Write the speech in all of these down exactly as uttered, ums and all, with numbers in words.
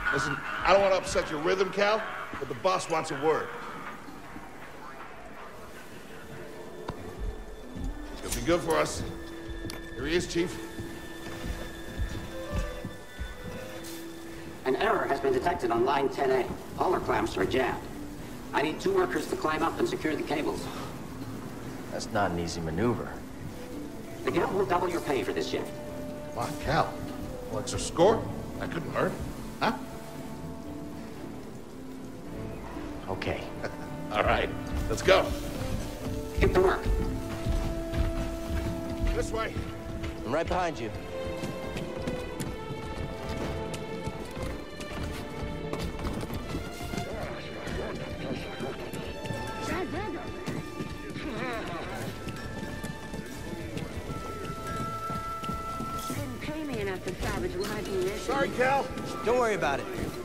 Listen, I don't want to upset your rhythm, Cal, but the boss wants a word. It'll be good for us. Here he is, Chief. An error has been detected on line ten A. All our clamps are jammed. I need two workers to climb up and secure the cables. That's not an easy maneuver. The guild will double your pay for this shift. Come on, Cal. What's our score? That couldn't hurt. Huh? Okay. All right. Let's go. Get to work. This way. I'm right behind you. Sorry, Cal. Don't worry about it.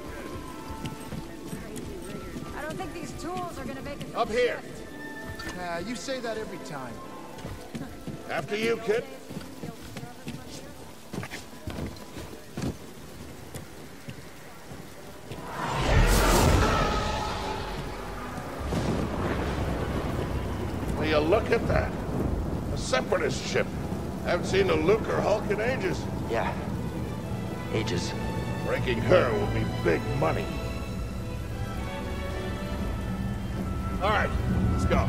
I don't think these tools are gonna make it. Up here. Uh, you say that every time. After you, kid. Will you look at that? A separatist ship. Haven't seen a Luke or Hulk in ages. Yeah. Ages. Breaking her will be big money. All right, let's go.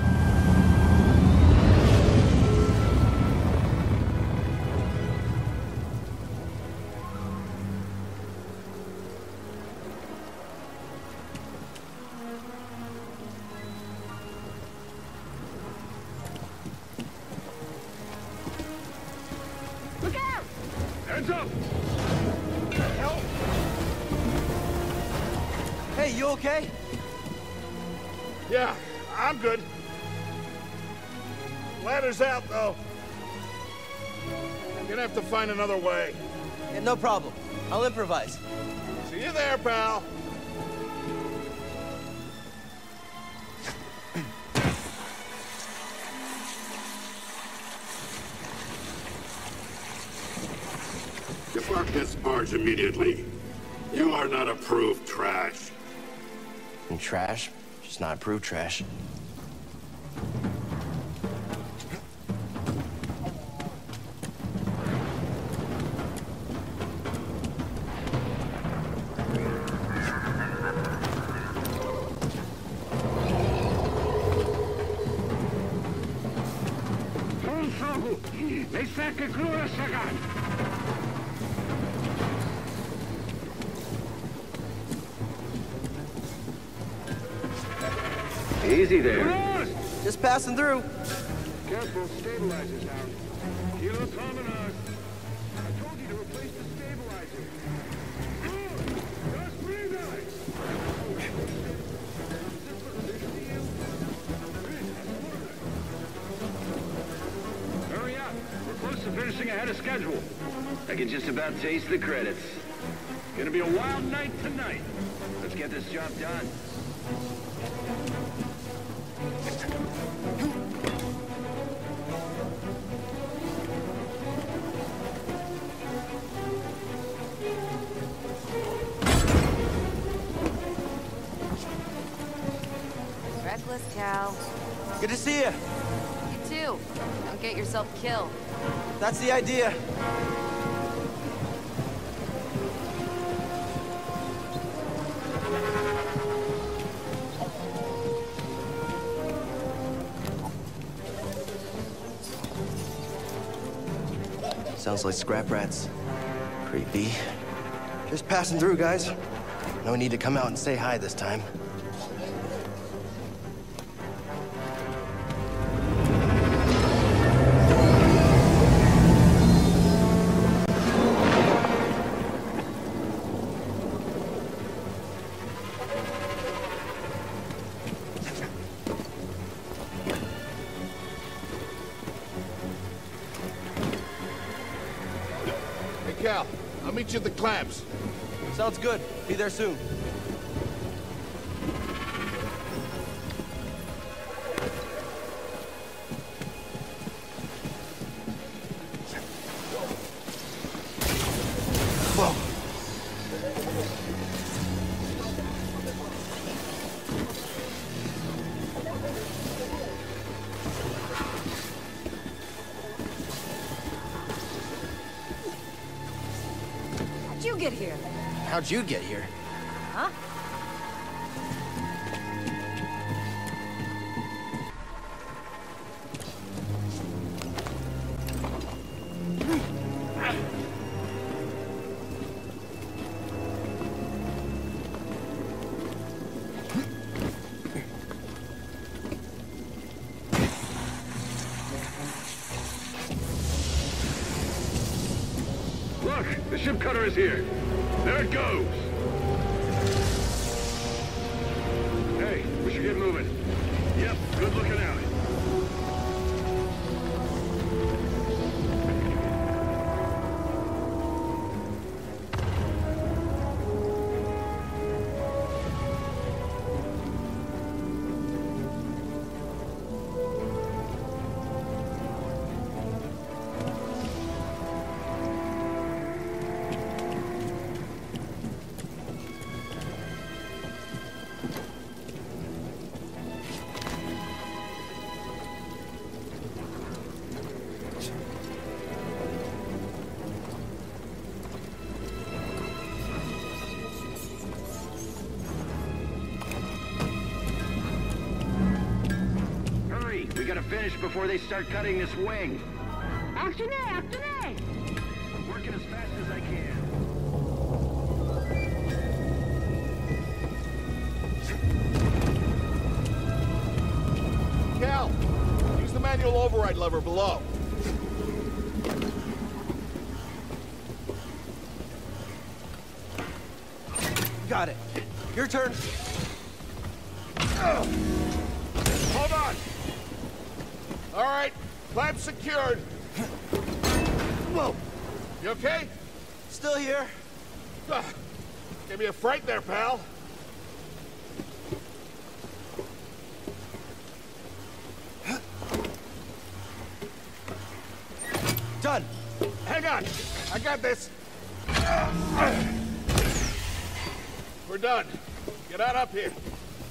Look out! Hands up! Help! Hey, you okay? Yeah, I'm good. Ladder's out, though. I'm gonna have to find another way. Yeah, no problem. I'll improvise. See you there, pal. Depart this barge immediately. You are not approved trash. And trash? Just not approved trash. Easy there. Just passing through. Careful, stabilizers out. Kilo Commodore. I told you to replace the stabilizer. Just breathe out. Hurry up. We're close to finishing ahead of schedule. I can just about taste the credits. Gonna be a wild night tonight. Let's get this job done. Reckless, Cal. Good to see you. You too. Don't get yourself killed. That's the idea. Sounds like scrap rats. Creepy. Just passing through, guys. No need to come out and say hi this time. Cal, I'll meet you at the clamps. Sounds good. Be there soon. Whoa. How'd you get here? How'd you get here? Huh? Look, the ship cutter is here. There it goes. Hey, we should get moving. Yep, good looking out. We gotta finish before they start cutting this wing. Actionné, actionné! I'm working as fast as I can. Cal, use the manual override lever below. Got it. Your turn. Oh. Hold on. All right, clamp secured. Whoa. You okay? Still here. Ugh. Gave me a fright there, pal. Done. Hang on. I got this. We're done. Get out up here.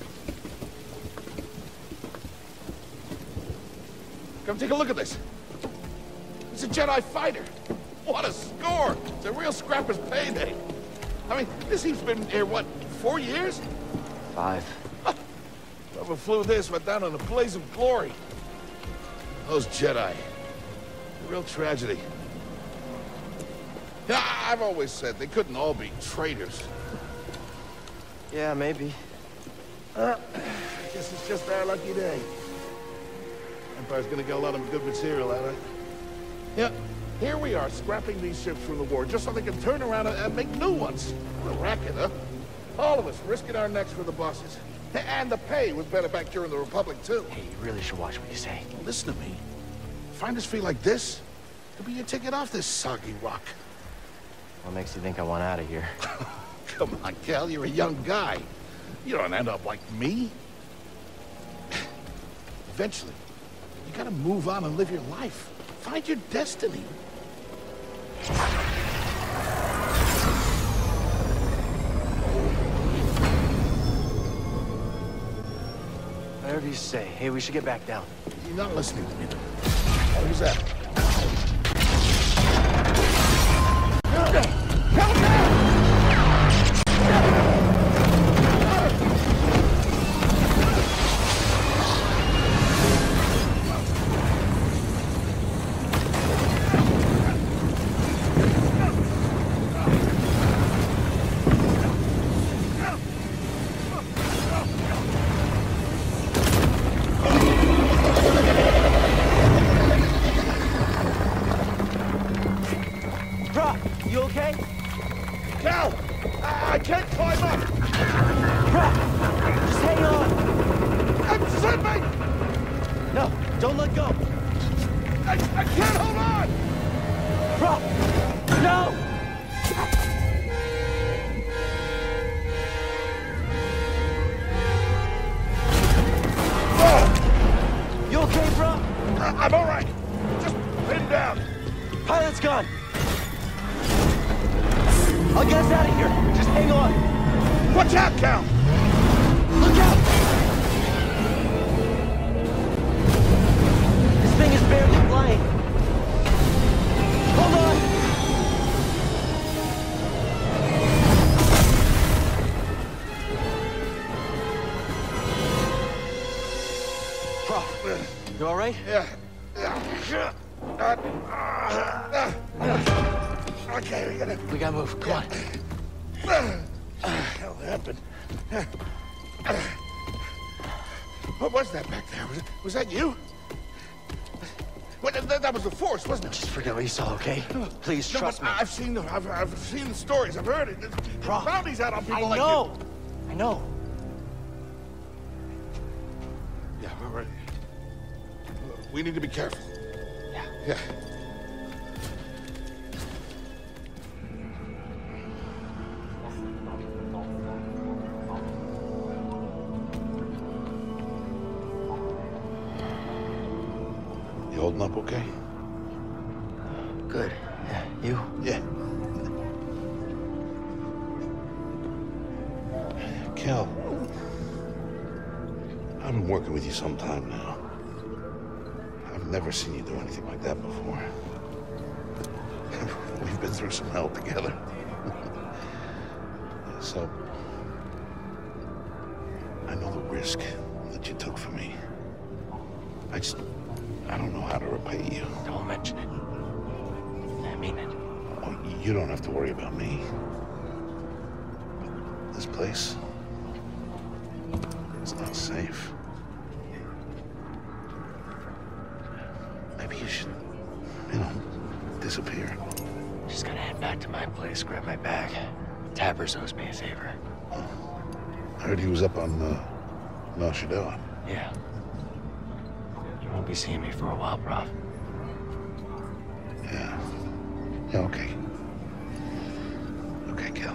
Come take a look at this. It's a Jedi fighter. What a score! It's a real scrapper's payday. I mean, this thing's been here, what, four years? Five. Whoever flew this went down in a blaze of glory. Those Jedi. A real tragedy. Yeah, I've always said they couldn't all be traitors. Yeah, maybe. Uh, I guess it's just our lucky day. Empire's gonna get a lot of good material out of it. Yeah, here we are, scrapping these ships from the war, just so they can turn around and, and make new ones. What a racket, huh? All of us risking our necks for the bosses. And the pay was better back during the Republic, too. Hey, you really should watch what you say. Well, listen to me. Find us feel like this, it'll be your ticket off this soggy rock. What makes you think I want out of here? Come on, Cal, you're a young guy. You don't end up like me. Eventually, you gotta move on and live your life. Find your destiny. Whatever you say. Hey, we should get back down. You're not listening to me. Who's that? Prauf, you okay? Cal! I, I can't climb up! Prauf, just hang on! I'm slipping! No, don't let go! I, I can't hold on! Prauf, no! Oh. You okay, Prauf? I, I'm all right. Just pinned down. Pilot's gone! I'll get us out of here. Just hang on. Watch out, Cal! Look out! This thing is barely flying. Hold on! You all right? Yeah. Yeah. Uh, uh, uh, okay, we gotta... We gotta move. Come on. What the hell happened? What was that back there? Was, it, was that you? What, that, that was the Force, wasn't it? Just forget what you saw, okay? Please, No, trust but me. I've seen the I've, I've seen the stories. I've heard it. There's Prauf, bounties out on people I like know. you. I know. Yeah, all right. We need to be careful. Yeah. Yeah. You holding up okay? Good. Yeah, you? Yeah. Cal, I've been working with you some time now. I've never seen you do anything like that before. We've been through some hell together. So, I know the risk that you took for me. I just, I don't know how to repay you. Don't mention it. I mean it. Oh, you don't have to worry about me. This place, it's not safe. Maybe you should, you know, disappear. Just gotta head back to my place, grab my bag. Tappers owes me a favor. I heard he was up on, uh, Noshidua. Yeah. You won't be seeing me for a while, Prauf. Yeah. Yeah, okay. Okay, Cal.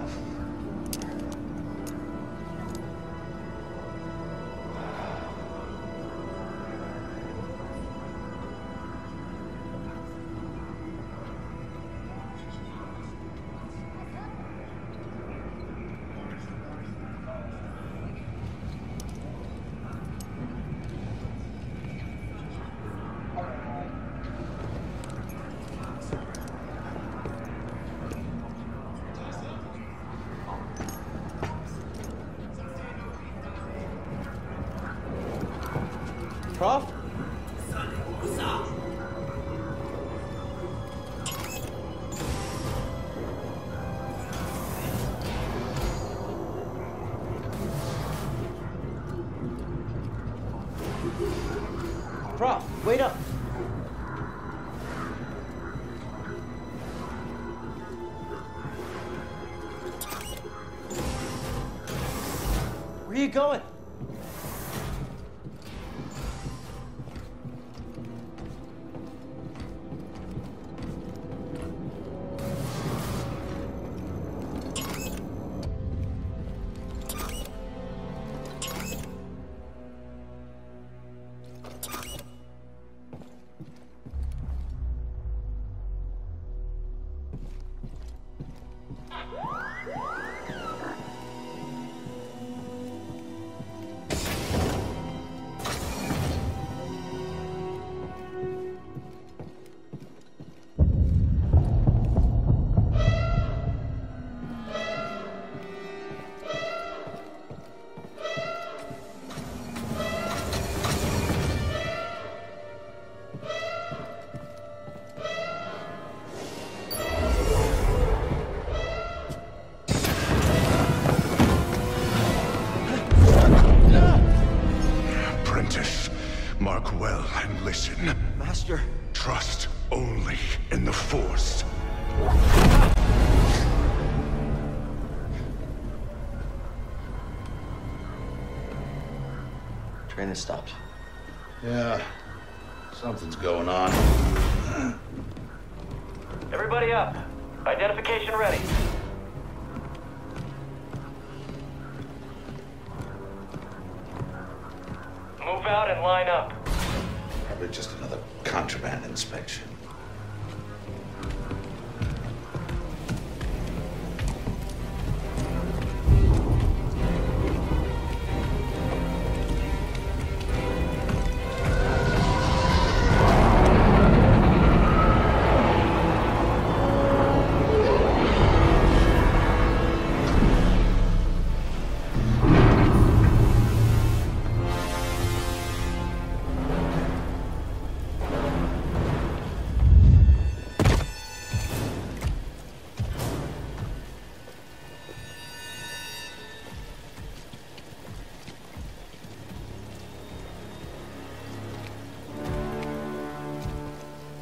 Prauf? Prauf, wait up. Where are you going? Mark well and listen. Master. Trust only in the Force. Train has stopped. Yeah. Something's going on. Everybody up. Identification ready. Move out and line up. Probably just another contraband inspection.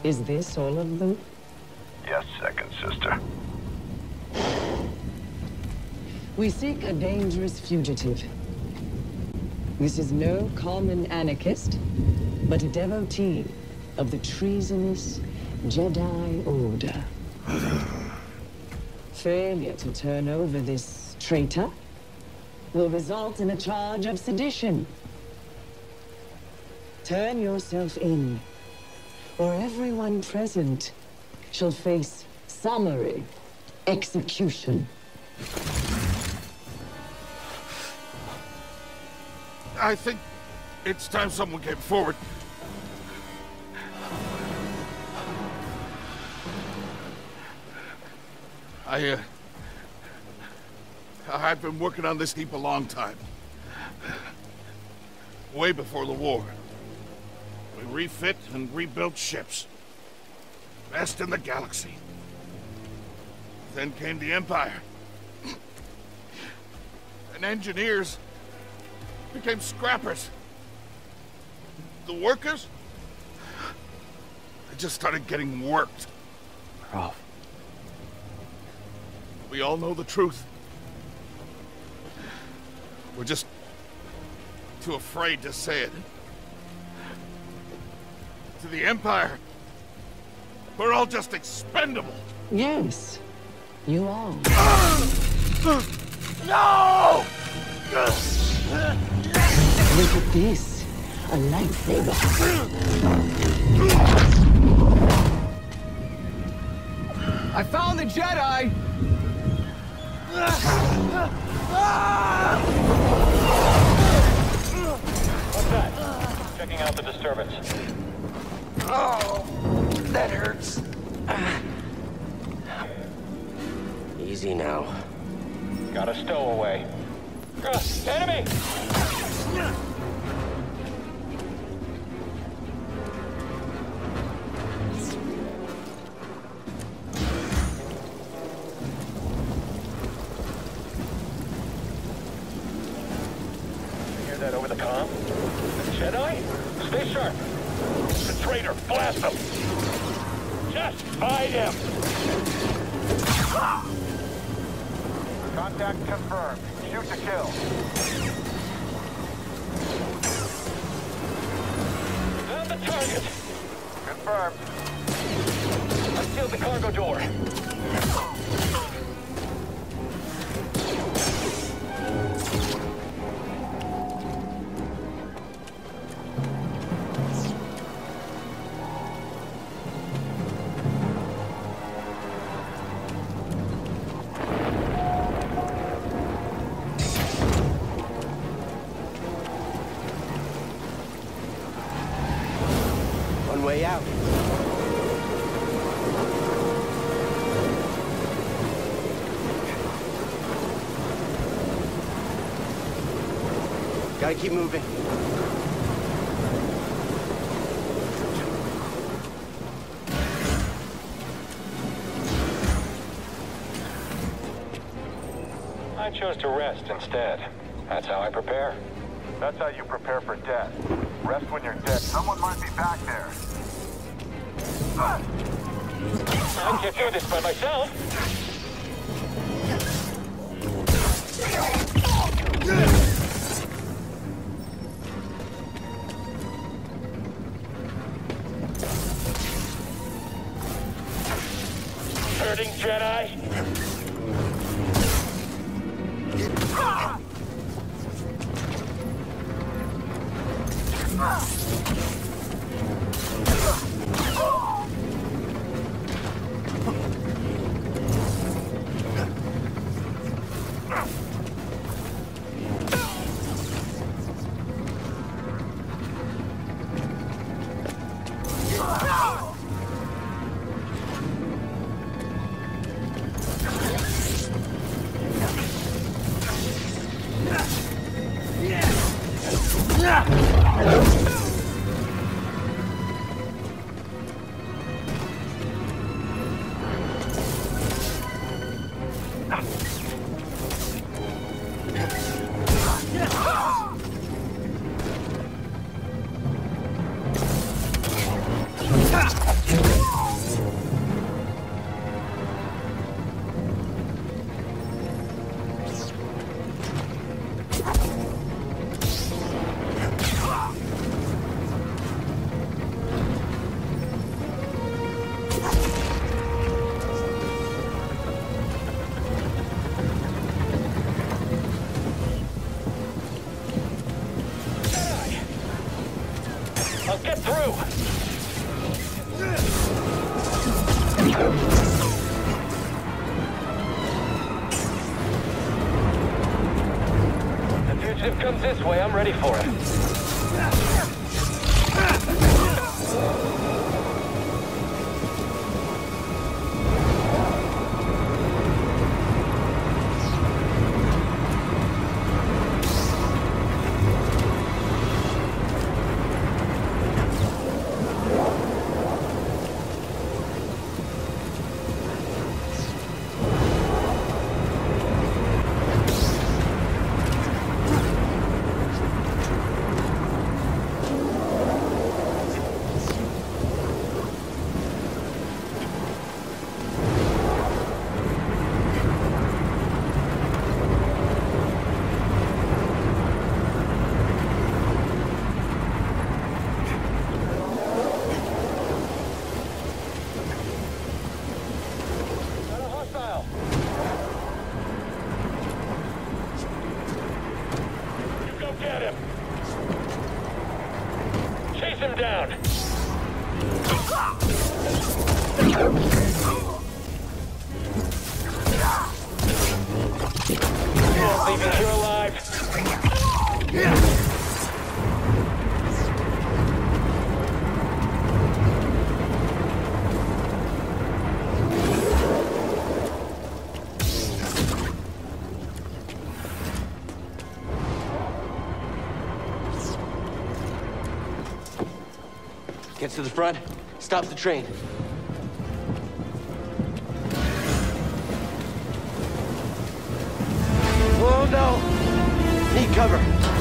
Is this all of them? Yes, second sister. We seek a dangerous fugitive. This is no common anarchist, but a devotee of the treasonous Jedi Order. Failure to turn over this traitor will result in a charge of sedition. Turn yourself in, or everyone present shall face summary execution. I think it's time someone came forward. I, uh... I've been working on this heap a long time. Way before the war. We refit and rebuilt ships. Best in the galaxy. Then came the Empire. And engineers became scrappers. The workers, they just started getting worked. Prauf. We all know the truth. We're just too afraid to say it. To the Empire, we're all just expendable. Yes, you are. No! Look at this, a lightsaber. I found the Jedi! What's that? Checking out the disturbance. Oh, that hurts. Easy now. Got a stowaway. Uh, enemy! Hear that over the comm? Jedi? Stay sharp. The traitor, blast him! Just fight him! Contact confirmed. Shoot to kill. Found the target. Confirmed. I've sealed the cargo door. Way out. Gotta keep moving. I chose to rest instead. That's how I prepare. That's how you prepare for death. Rest when you're dead. Someone might be back there. I can't do this by myself. Hurting Jedi? through! The fugitive comes this way, I'm ready for it. Get to the front, stop the train. Oh no! Need cover.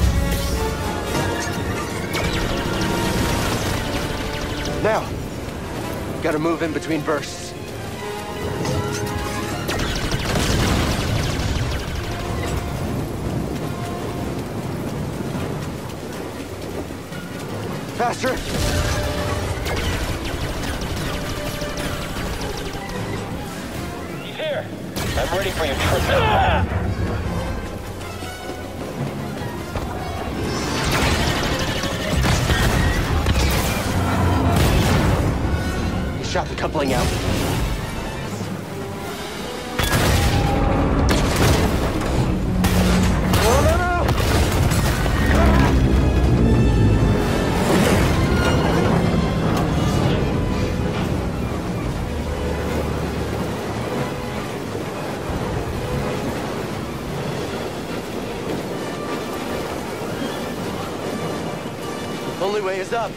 Now, gotta move in between bursts. Faster! I'm ready for you, Trip. He shot the coupling out. Only way is up.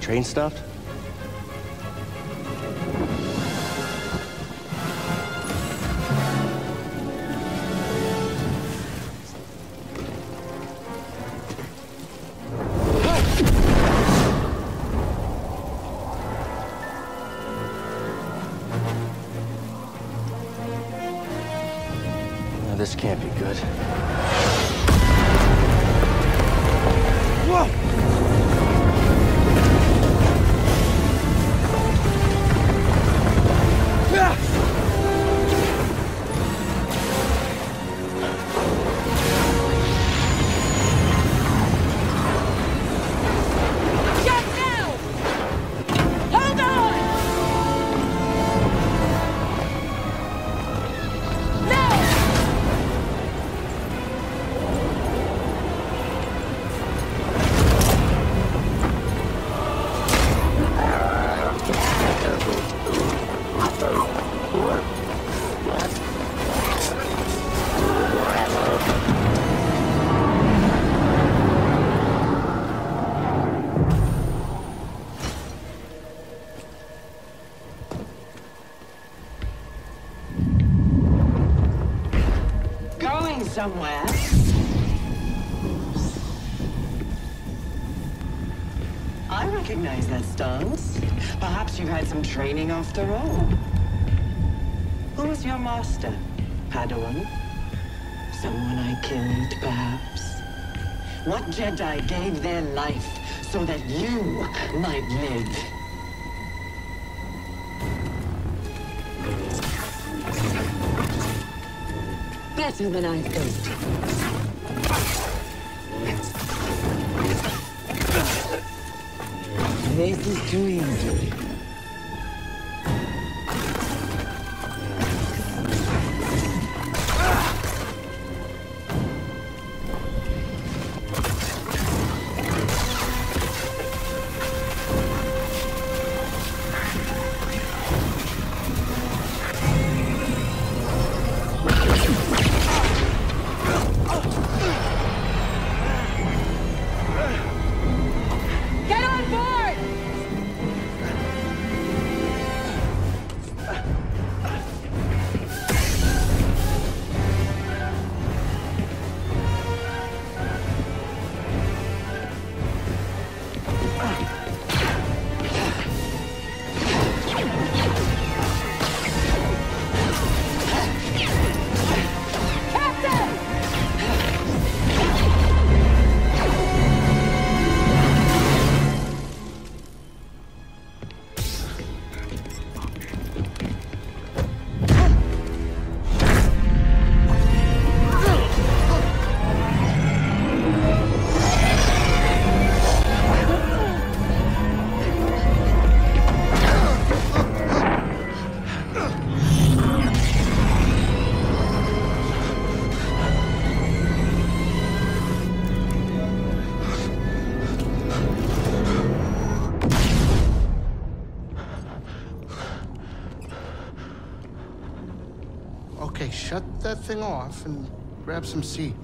train stopped? Now, this can't be good. Whoa! Somewhere. I recognize that stance. Perhaps you've had some training after all. Who was your master? Padawan? Someone I killed, perhaps? What Jedi gave their life so that you might live? Better than I thought. This is too easy. Okay, shut that thing off and grab some seed.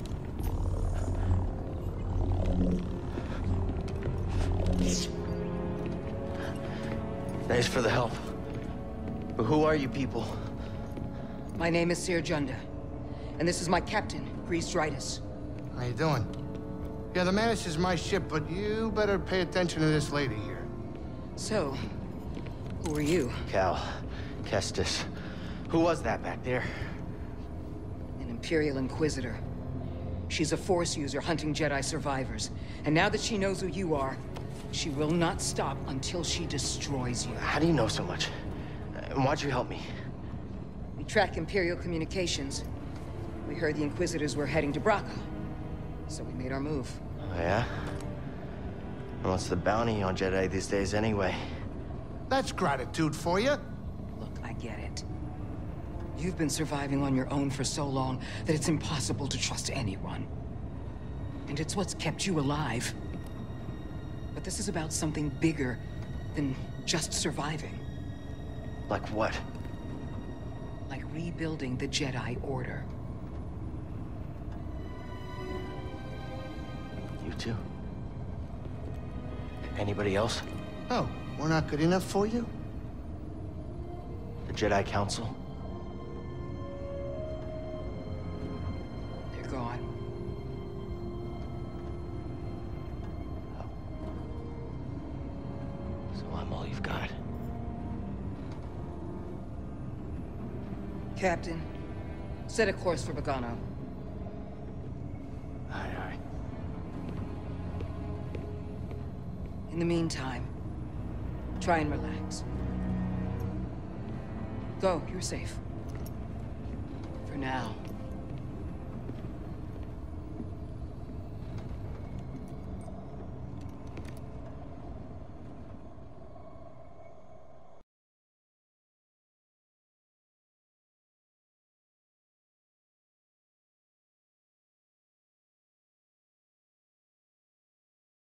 Thanks for the help. But who are you people? My name is Seer Junda, and this is my captain, Priest Dritus. How you doing? Yeah, the Mantis is my ship, but you better pay attention to this lady here. So, who are you? Cal Kestis. Who was that back there? An Imperial Inquisitor. She's a Force user hunting Jedi survivors. And now that she knows who you are, she will not stop until she destroys you. How do you know so much? And why'd you help me? We track Imperial communications. We heard the Inquisitors were heading to Bracca. So we made our move. Oh, yeah? And what's the bounty on Jedi these days anyway? That's gratitude for you. Look, I get it. You've been surviving on your own for so long that it's impossible to trust anyone. And it's what's kept you alive. But this is about something bigger than just surviving. Like what? Like rebuilding the Jedi Order. You too? Anybody else? Oh, we're not good enough for you? The Jedi Council? They're gone. So I'm all you've got. Captain, set a course for Bogano. Aye, aye. In the meantime, try and relax. Go, you're safe. For now.